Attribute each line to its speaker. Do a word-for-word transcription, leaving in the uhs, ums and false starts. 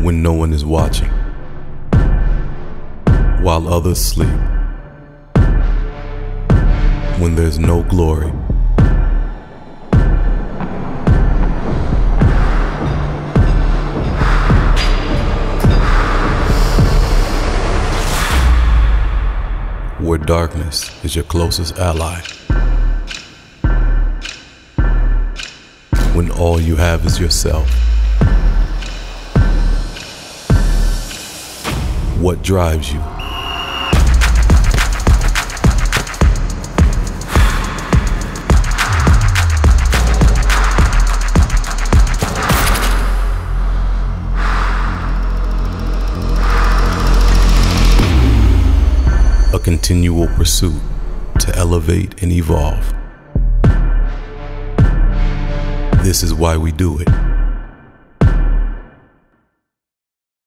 Speaker 1: when no one is watching, while others sleep, when there's no glory. Where darkness is your closest ally, when all you have is yourself. What drives you? A continual pursuit to elevate and evolve. This is why we do it.